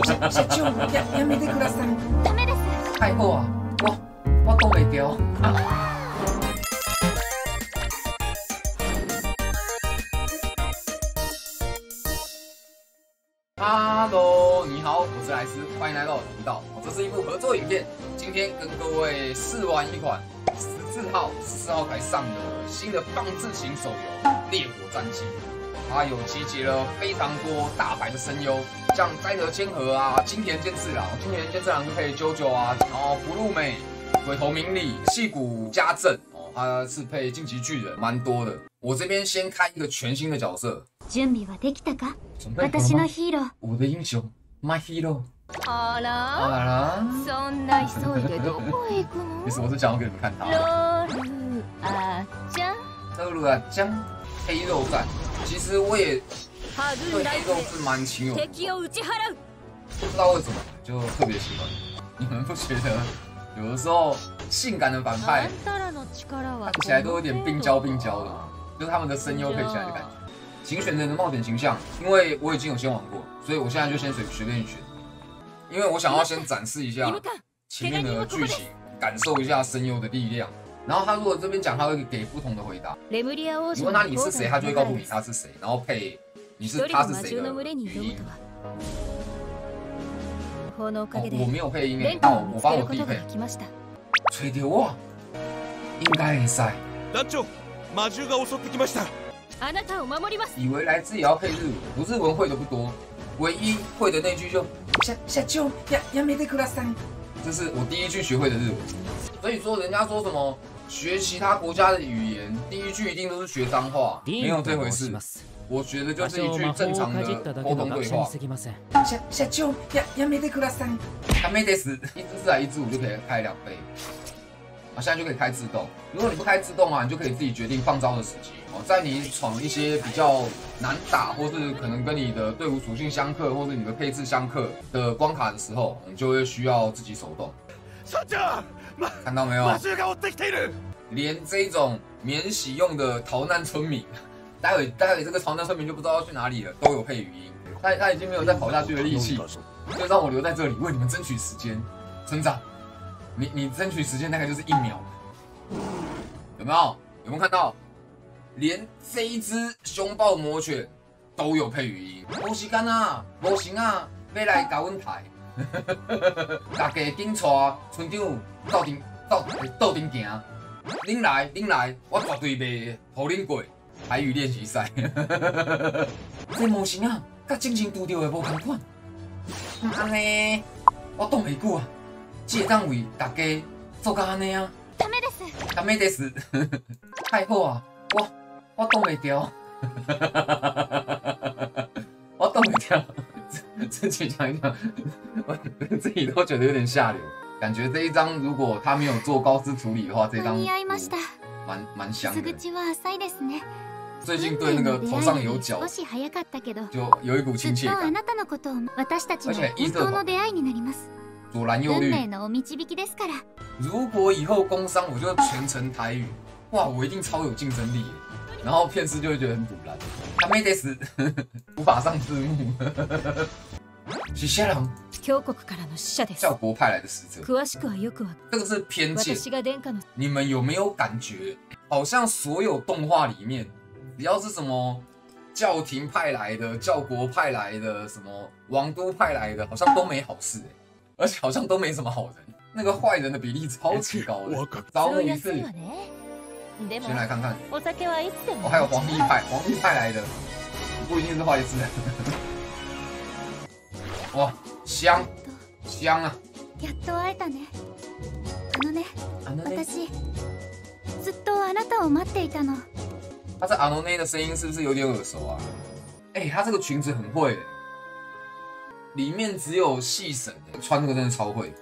社長やめてください。 ダメです。 太后啊，我挡袂掉啊。Hello， 你好，我是莱斯，欢迎来到我的频道。这是一部合作影片，今天跟各位试玩一款14号才上的新的放置型手游《烈火战记》。它有集结了非常多大牌的声优，像斋藤千和啊、金田健次郎，金田健次郎是配JoJo啊，然后福禄美、鬼头明里、细谷家政哦，他是配进击巨人，蛮多的。我这边先开一个全新的角色。 準備はできたか？ 準備私のヒーロー。 我的英雄 ，My Hero。 あら？ あら？ そんな急いでどこへ行くの？ 其实我是想要给你们看他。 ロールあちゃん。 ロール啊江黑肉战，其实我也对黑肉是蛮情有独钟， 敵を打ち払う。 不知道为什么就特别喜欢。你们不觉得有的时候性感的反派看起来都有点病娇的吗？就是他们的声优配起来的感觉。请选人的冒险形象，因为我已经有先玩过，所以我现在就先随便选。因为我想要先展示一下前面的剧情，感受一下声优的力量。然后他如果这边讲，他会给不同的回答。你问他你是谁，他就会告诉你他是谁，然后配你是他是谁的语音。我没有配音诶，那我帮我弟配。吹到我，应该会使。 団長、魔獣が襲ってきました。 以为来自也要配日文，我日文会的不多，唯一会的那句就社長やめてください，这是我第一句学会的日文。所以说人家说什么学其他国家的语言，第一句一定都是学脏话，没有这回事。我学的就是一句正常的沟通对话。社長やめてください，やめです，1至4还1至5就可以开2倍。现在就可以开自动。如果你不开自动啊，你就可以自己决定放招的时机。在你闯一些比较难打，或是可能跟你的队伍属性相克，或是你的配置相克的关卡的时候，你就会需要自己手动。看到没有？连这种免洗用的逃难村民，待会这个逃难村民就不知道要去哪里了，都有配语音。他已经没有再跑下去的力气，就让我留在这里为你们争取时间。村长。你争取时间大概就是1秒，有没有？有没有看到？连这一只凶暴魔犬都有配语音。无时间啊，无行啊，要来搞阮台。大家紧带村长斗阵行。恁来，我绝对袂互恁过。台语练习赛。这模型啊，甲之前拄到的无同款。妈呢，我挡袂久啊。这会当为大家做到安尼啊？ダメです。太好啊！我挡袂掉。我挡袂掉。自己讲一讲，我自己都觉得有点下流。感觉这一张如果他没有做高斯处理的话，这张蛮香的。最近对那个头上有角，就有一股亲切感。而且一色左蓝右绿。如果以后工商我就全程台语，哇，我一定超有竞争力耶。然后片师就会觉得很堵然。他没得死，无法上字幕。是虾郎，教国派来的使者。这个是偏见。你们有没有感觉，好像所有动画里面，只要是什么教廷派来的、教国派来的、什么王都派来的，好像都没好事耶。而且好像都没什么好人，那个坏人的比例超级高的。招募一次，先来看看。哦，还有皇帝派来的，不一定是坏事。哇，香啊！ やっと会えたね。私ずっとあなたを待っていたの。 他这阿诺内的声音是不是有点耳熟啊？他这个裙子很会。里面只有细神，穿这个真的超会。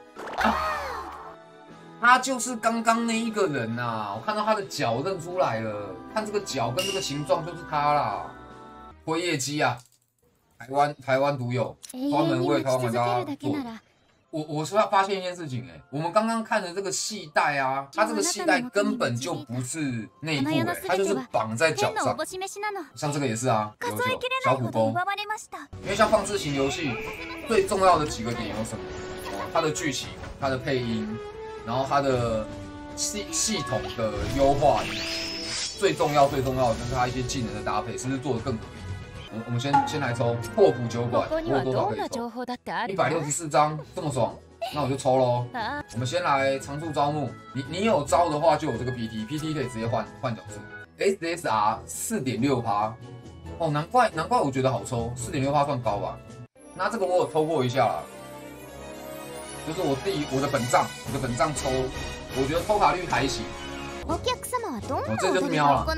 他就是刚刚那一个人呐，我看到他的脚认出来了，看这个脚跟这个形状就是他啦。辉夜姬啊，台湾独有，专门为台湾玩家做。我是要发现一件事情我们刚刚看的这个系带啊，它这个系带根本就不是内部它就是绑在脚上。像这个也是啊，有小虎钩。因为像放置型游戏， 最重要的几个点有什么？它的剧情、它的配音，然后它的系统的优化，最重要就是它一些技能的搭配，是不是做得更合理？我们先来抽破釜酒馆，我有多少可以抽？164张，这么爽，那我就抽喽。我们先来常驻招募，你有招的话就有这个 PT 可以直接换角色。SSR 4.6%，哦，难怪我觉得好抽，4.6%算高吧？那这个我有抽过一下啦，就是我的本账抽，我觉得抽卡率还行。哦，这就是喵了。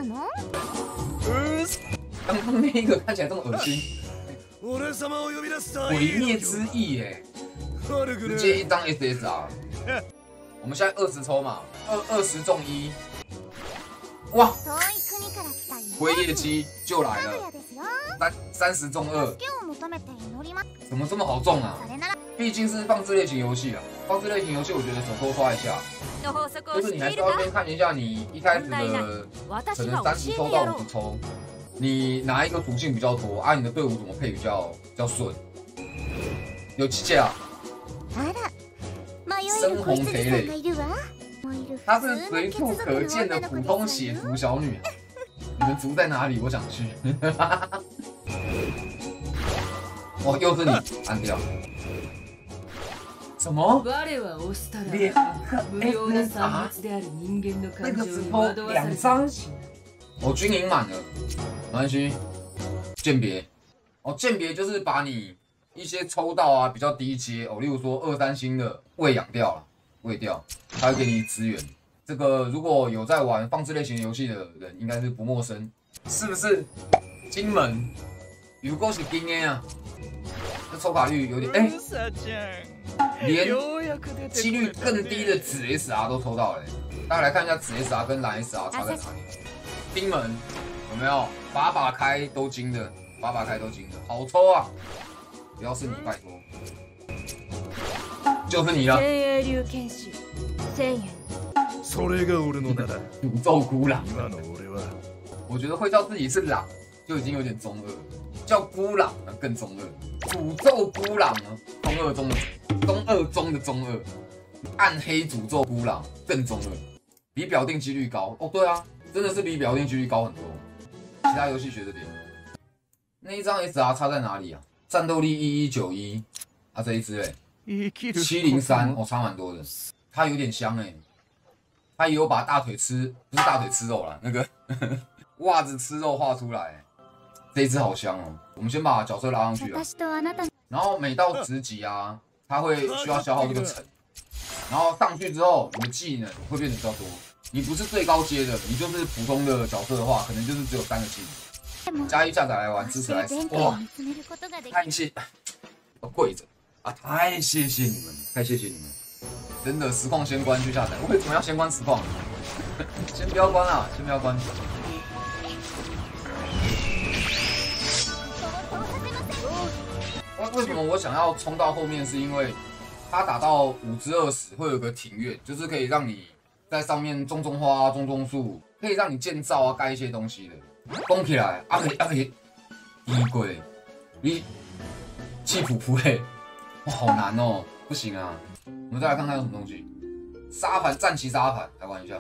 刚刚那一个看起来这么恶心，毁灭之翼耶，直接一张 SSR。我们现在20抽嘛，20中1，哇！辉夜姬就来了，30中2，怎么这么好中啊？毕竟是放置类型游戏啊，放置类型游戏我觉得手抽刷一下，就是你还是要先看一下你一开始的可能30抽到50抽。你哪一个属性比较多啊？你的队伍怎么配比较顺？有几件啊？深红傀儡，她是随处可见的普通血族小女孩。你们族在哪里？我想去。哦，又是你，按掉。什么？2个 那个只抽2张。我军营满了，没关系。鉴别，哦，鉴别就是把你一些抽到啊比较低阶哦，例如说2、3星的喂养掉了，喂掉，它会给你资源。这个如果有在玩放置类型游戏的人，应该是不陌生，是不是？金门，如果是金的啊，这抽卡率有点连几率更低的紫 SR 都抽到了。大家来看一下紫 SR 跟蓝 SR 差在哪里。金门有没有把把开都金的，好抽啊！不要是你，拜托，就是你了。诅咒孤狼，我觉得会叫自己是狼就已经有点中二了，叫孤狼呢更中二。诅咒孤狼呢，中二中的中二，暗黑诅咒孤狼更中二，比表定几率高哦。对啊。真的是比表定几率高很多，其他游戏学这边。那一张 SR 差在哪里啊？战斗力1191，啊这一只703，哦差蛮多的。它有点香它也有把大腿吃，不是大腿吃肉啦，那个袜子吃肉画出来。这一只好香哦。我们先把角色拉上去啊，然后每到10级啊，它会需要消耗这个层，然后上去之后，你的技能会变得比较多。你不是最高阶的，你就是普通的角色的话，可能就是只有3个技能。加1下载来玩，支持来死！哇，太谢，我跪着啊！太谢谢你们，真的实况先关去下载。为什么要先关实况？先不要关啊，先不要关。为什么我想要冲到后面？是因为它打到5之20会有个庭院，就是可以让你。在上面种花、种树，可以让你建造啊、盖一些东西的。攻起来，可以，衣柜，你气普普哇，好难哦，不行啊。我们再来看看有什么东西。沙盘，战旗沙盘，来玩一下。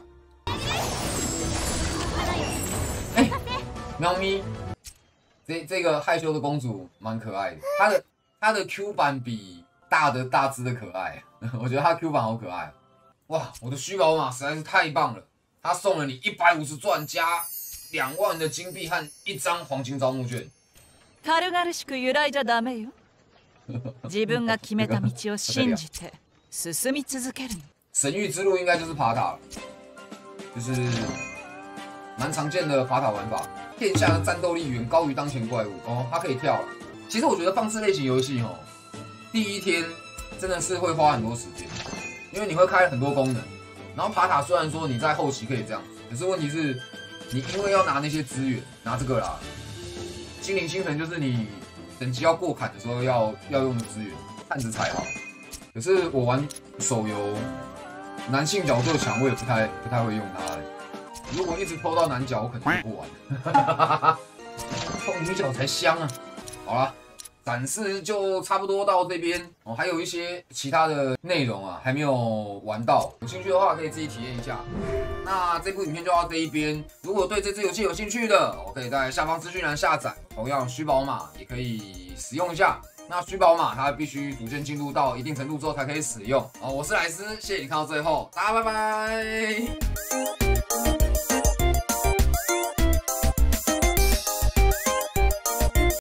喵咪，这个害羞的公主蛮可爱的，她的 Q 版比大只的可爱，我觉得她 Q 版好可愛。哇，我的虚宝马实在是太棒了！他送了你150钻加2万的金币和1张黄金招募券。 軽々しく揺らいじゃダメよ。自分が決めた道を信じて進み続けるの。 神域之路应该就是爬塔了，就是蛮常见的爬塔玩法。天下的战斗力远高于当前怪物哦，它可以跳了。其实我觉得放置类型游戏哦，第一天真的是会花很多时间。因为你会开很多功能，然后爬塔虽然说你在后期可以这样子，可是问题是，你因为要拿那些资源，拿这个啦，精灵星辰就是你等级要过坎的时候要用的资源，看着才好。可是我玩手游，男性角色强我也不太会用它。如果一直抽到男角，我可能就不玩。抽女角才香啊！好啦， 展示就差不多到这边哦，还有一些其他的内容啊还没有玩到，有兴趣的话可以自己体验一下。那这部影片就到这一边，如果对这支游戏有兴趣的，我可以在下方资讯栏下载，同样虚宝码也可以使用一下。那虚宝码它必须逐渐进入到一定程度之后才可以使用。我是莱斯，谢谢你看到最后，大家拜拜。